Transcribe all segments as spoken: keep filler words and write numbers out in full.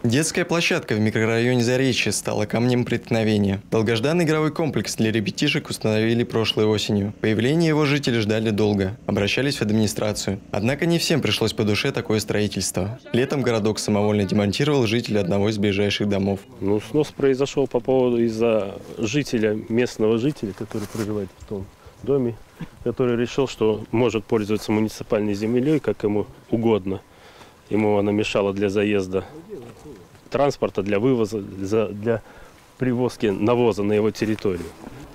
Детская площадка в микрорайоне Заречье стала камнем преткновения. Долгожданный игровой комплекс для ребятишек установили прошлой осенью. Появление его жители ждали долго, обращались в администрацию. Однако не всем пришлось по душе такое строительство. Летом городок самовольно демонтировал жителей одного из ближайших домов. Ну, снос произошел по поводу из-за жителя, местного жителя, который проживает в том доме, который решил, что может пользоваться муниципальной землей, как ему угодно. Ему она мешала для заезда транспорта, для вывоза, для привозки навоза на его территорию.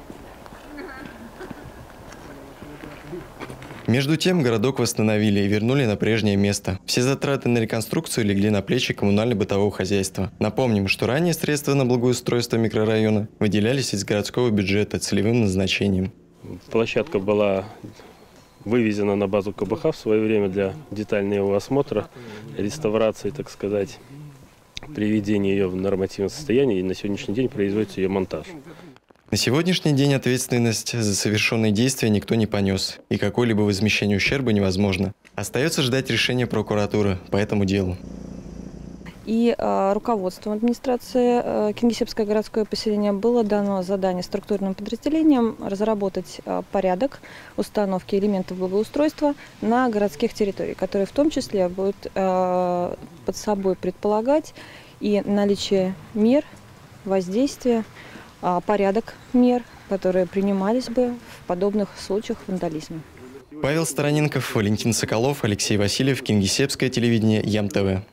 Между тем, городок восстановили и вернули на прежнее место. Все затраты на реконструкцию легли на плечи коммунально-бытового хозяйства. Напомним, что ранее средства на благоустройство микрорайона выделялись из городского бюджета целевым назначением. Площадка была вывезена на базу ка бэ ха в свое время для детального осмотра, реставрации, так сказать, приведения ее в нормативное состояние, и на сегодняшний день производится ее монтаж. На сегодняшний день ответственность за совершенные действия никто не понес, и какое-либо возмещение ущерба невозможно. Остается ждать решения прокуратуры по этому делу. И э, руководством администрации э, Кингисеппское городское поселение было дано задание структурным подразделениям разработать э, порядок установки элементов благоустройства на городских территориях, которые в том числе будут э, под собой предполагать и наличие мер воздействия, э, порядок мер, которые принимались бы в подобных случаях вандализма. Павел Стороненков, Валентин Соколов, Алексей Васильев, Кингисеппское телевидение, ЯМ-ТВ.